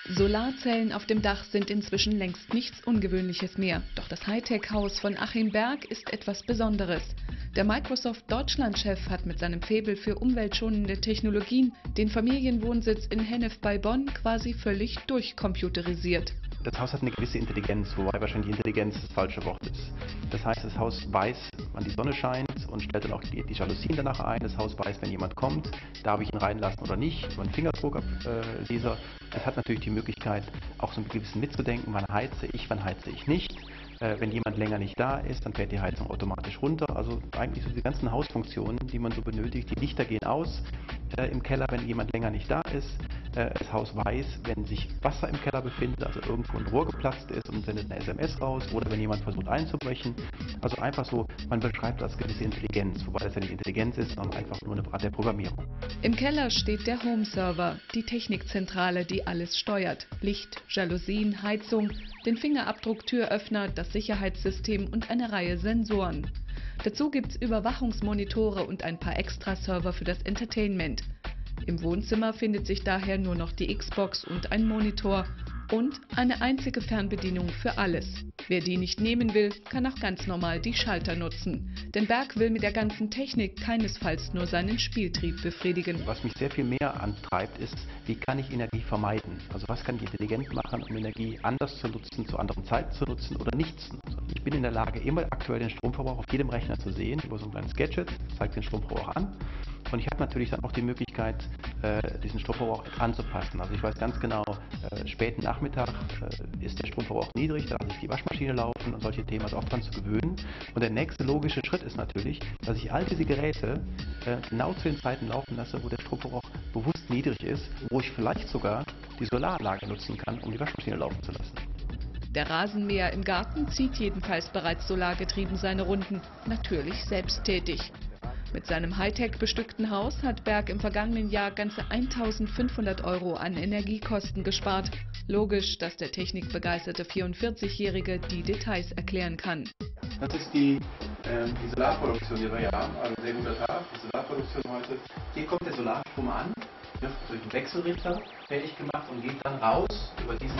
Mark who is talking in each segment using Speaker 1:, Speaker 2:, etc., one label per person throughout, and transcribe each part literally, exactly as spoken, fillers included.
Speaker 1: Solarzellen auf dem Dach sind inzwischen längst nichts Ungewöhnliches mehr. Doch das Hightech-Haus von Achim Berg ist etwas Besonderes. Der Microsoft-Deutschland-Chef hat mit seinem Faible für umweltschonende Technologien den Familienwohnsitz in Hennef bei Bonn quasi völlig durchcomputerisiert.
Speaker 2: Das Haus hat eine gewisse Intelligenz, wobei wahrscheinlich Intelligenz das falsche Wort ist. Das heißt, das Haus weiß, wann die Sonne scheint und stellt dann auch die, die Jalousien danach ein. Das Haus weiß, wenn jemand kommt, darf ich ihn reinlassen oder nicht, über einen Fingerabdruckleser. Es hat natürlich die Möglichkeit, auch so ein bisschen mitzudenken, wann heize ich, wann heize ich nicht. Äh, wenn jemand länger nicht da ist, dann fährt die Heizung automatisch runter. Also eigentlich so die ganzen Hausfunktionen, die man so benötigt. Die Lichter gehen aus äh, im Keller, wenn jemand länger nicht da ist. Äh, das Haus weiß, wenn sich Wasser im Keller befindet, also irgendwo ein Rohr geplatzt ist und sendet eine S M S raus oder wenn jemand versucht einzubrechen. Also einfach so, man beschreibt das als gewisse Intelligenz, wobei das ja nicht Intelligenz ist, sondern einfach nur eine Art der Programmierung.
Speaker 1: Im Keller steht der Home-Server, die Technikzentrale, die alles steuert. Licht, Jalousien, Heizung, den Fingerabdruck-Türöffner, das Sicherheitssystem und eine Reihe Sensoren. Dazu gibt's Überwachungsmonitore und ein paar Extra-Server für das Entertainment. Im Wohnzimmer findet sich daher nur noch die Xbox und ein Monitor und eine einzige Fernbedienung für alles. Wer die nicht nehmen will, kann auch ganz normal die Schalter nutzen. Denn Berg will mit der ganzen Technik keinesfalls nur seinen Spieltrieb befriedigen.
Speaker 2: Was mich sehr viel mehr antreibt, ist, wie kann ich Energie vermeiden? Also was kann ich intelligent machen, um Energie anders zu nutzen, zu anderen Zeiten zu nutzen oder nicht zu nutzen? Ich bin in der Lage, immer aktuell den Stromverbrauch auf jedem Rechner zu sehen, über so ein kleines Gadget, zeigt den Stromverbrauch an. Und ich habe natürlich dann auch die Möglichkeit, äh, diesen Stromverbrauch anzupassen. Also ich weiß ganz genau, äh, späten Nachmittag äh, ist der Stromverbrauch niedrig, da lasse ich die Waschmaschine laufen und solche Themen, also auch dran zu gewöhnen. Und der nächste logische Schritt ist natürlich, dass ich all diese Geräte äh, genau zu den Zeiten laufen lasse, wo der Stromverbrauch bewusst niedrig ist, wo ich vielleicht sogar die Solaranlage nutzen kann, um die Waschmaschine laufen zu lassen.
Speaker 1: Der Rasenmäher im Garten zieht jedenfalls bereits solargetrieben seine Runden, natürlich selbsttätig. Mit seinem Hightech bestückten Haus hat Berg im vergangenen Jahr ganze eintausendfünfhundert Euro an Energiekosten gespart. Logisch, dass der technikbegeisterte vierundvierzigjährige die Details erklären kann.
Speaker 3: Das ist die, ähm, die Solarproduktion, die wir hier haben. Also sehr guter Tag, die Solarproduktion heute. Hier kommt der Solarstrom an, wird durch den Wechselrichter fertig gemacht und geht dann raus über diesen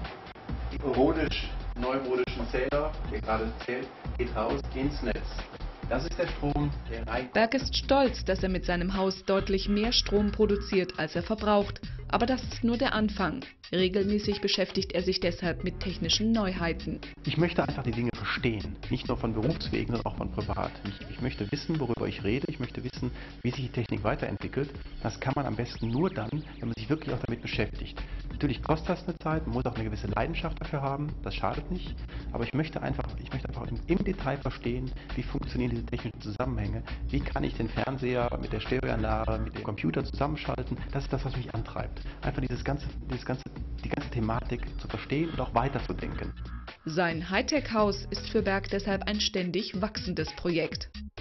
Speaker 3: ironisch-neumodischen Zähler, der gerade zählt, geht raus ins Netz. Das ist der Strom, der reicht.
Speaker 1: Berg ist stolz, dass er mit seinem Haus deutlich mehr Strom produziert, als er verbraucht. Aber das ist nur der Anfang. Regelmäßig beschäftigt er sich deshalb mit technischen Neuheiten.
Speaker 2: Ich möchte einfach die Dinge verstehen, nicht nur von Berufswegen, sondern auch von privat. Ich, ich möchte wissen, worüber ich rede. Ich möchte wissen, wie sich die Technik weiterentwickelt. Das kann man am besten nur dann, wenn man sich wirklich auch damit beschäftigt. Natürlich kostet das eine Zeit, man muss auch eine gewisse Leidenschaft dafür haben, das schadet nicht. Aber ich möchte einfach, ich möchte einfach im, im Detail verstehen, wie funktionieren diese technischen Zusammenhänge, wie kann ich den Fernseher mit der Stereoanlage, mit dem Computer zusammenschalten. Das ist das, was mich antreibt. Einfach dieses ganze, dieses ganze, die ganze Thematik zu verstehen und auch weiterzudenken.
Speaker 1: Sein Hightech-Haus ist für Berg deshalb ein ständig wachsendes Projekt.